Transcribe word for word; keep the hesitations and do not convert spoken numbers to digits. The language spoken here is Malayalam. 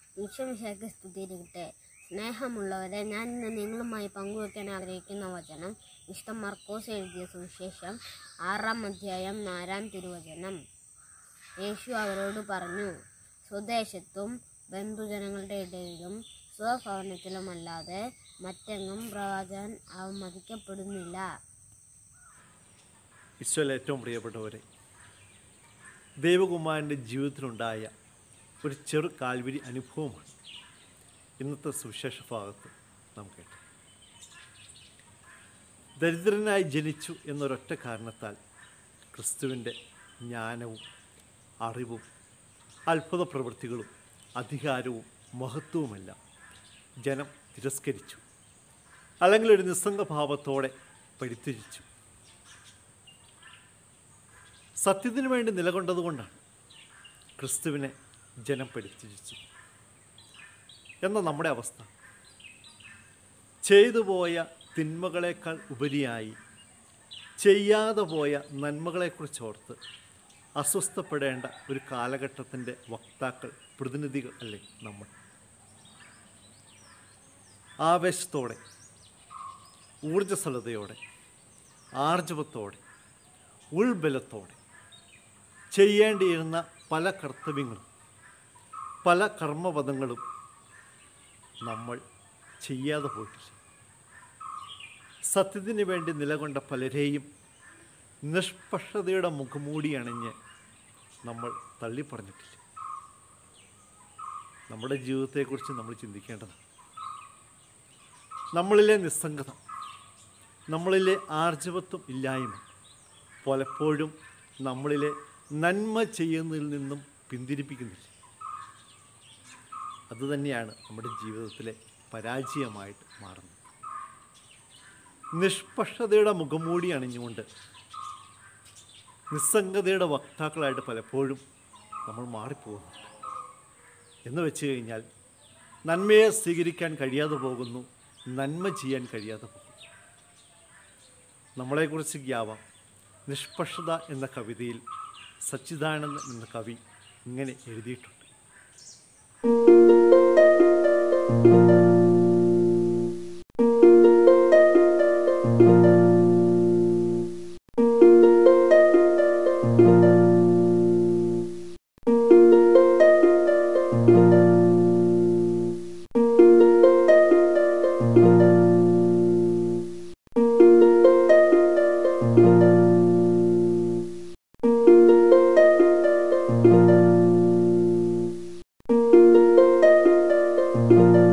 ഈശോമിശിഹായ്ക്ക് സ്തുതിയിരിക്കട്ടെ. സ്നേഹമുള്ളവരെ, ഞാൻ ഇന്ന് നിങ്ങളുമായി പങ്കുവയ്ക്കാൻ ആഗ്രഹിക്കുന്ന വചനം വിശുദ്ധ മർക്കോസ് എഴുതിയ സുവിശേഷം ആറാം അധ്യായം നാലാം തിരുവചനം. യേശു അവരോട് പറഞ്ഞു, സ്വദേശത്തും ബന്ധുജനങ്ങളുടെ ഇടയിലും സ്വഭവനത്തിലുമല്ലാതെ മറ്റെങ്ങും പ്രവാചകൻ അവമതിക്കപ്പെടുന്നില്ല. ഈശോയിൽ ഏറ്റവും പ്രിയപ്പെട്ടവരെ, ദൈവകുമാരൻ്റെ ജീവിതത്തിലുണ്ടായ ഒരു ചെറു കാൽവരി അനുഭവമാണ് ഇന്നത്തെ സുവിശേഷ ഭാഗത്ത് നാം കേട്ടത്. ദരിദ്രനായി ജനിച്ചു എന്നൊരൊറ്റ കാരണത്താൽ ക്രിസ്തുവിൻ്റെ ജ്ഞാനവും അറിവും അത്ഭുത പ്രവൃത്തികളും അധികാരവും മഹത്വവുമെല്ലാം ജനം തിരസ്കരിച്ചു, അല്ലെങ്കിൽ ഒരു നിസ്സംഗഭാവത്തോടെ പരിത്യജിച്ചു. സത്യത്തിനു വേണ്ടി നിലകൊണ്ടതുകൊണ്ടാണ് ക്രിസ്തുവിനെ ജനം പരിത്യജിച്ചു. എന്ന നമ്മുടെ അവസ്ഥ ചെയ്തു പോയ തിന്മകളേക്കാൾ ഉപരിയായി ചെയ്യാതെ പോയ നന്മകളെക്കുറിച്ചോർത്ത് അസ്വസ്ഥപ്പെടേണ്ട ഒരു കാലഘട്ടത്തിൻ്റെ വക്താക്കൾ, പ്രതിനിധികൾ അല്ലേ നമ്മൾ? ആവേശത്തോടെ, ഊർജ്ജസ്വലതയോടെ, ആർജവത്തോടെ, ഉൾബലത്തോടെ ചെയ്യേണ്ടിയിരുന്ന പല കർത്തവ്യങ്ങളും പല കർമ്മപദങ്ങളും നമ്മൾ ചെയ്യാതെ പോയിട്ടില്ല. സത്യത്തിന് വേണ്ടി നിലകൊണ്ട പലരെയും നിഷ്പക്ഷതയുടെ മുഖംമൂടി അണിഞ്ഞ് നമ്മൾ തള്ളിപ്പറഞ്ഞിട്ടില്ല. നമ്മുടെ ജീവിതത്തെക്കുറിച്ച് നമ്മൾ ചിന്തിക്കേണ്ടതാണ്. നമ്മളിലെ നിസ്സംഗത, നമ്മളിലെ ആർജവത്വം ഇല്ലായ്മ പലപ്പോഴും നമ്മളിലെ നന്മ ചെയ്യുന്നതിൽ നിന്നും പിന്തിരിപ്പിക്കുന്നില്ല. അതുതന്നെയാണ് നമ്മുടെ ജീവിതത്തിലെ പരാജയമായിട്ട് മാറുന്നത്. നിഷ്പക്ഷതയുടെ മുഖംമൂടി അണിഞ്ഞുകൊണ്ട് നിസ്സംഗതയുടെ വക്താക്കളായിട്ട് പലപ്പോഴും നമ്മൾ മാറിപ്പോകുന്നുണ്ട്. എന്ന് വെച്ച് കഴിഞ്ഞാൽ നന്മയെ സ്വീകരിക്കാൻ കഴിയാതെ പോകുന്നു, നന്മ ചെയ്യാൻ കഴിയാതെ പോകുന്നു. നമ്മളെക്കുറിച്ച് ഗ്യാവാം നിഷ്പക്ഷത എന്ന കവിതയിൽ സച്ചിദാനന്ദൻ എന്ന കവി ഇങ്ങനെ എഴുതിയിട്ടുണ്ട്. Thank you.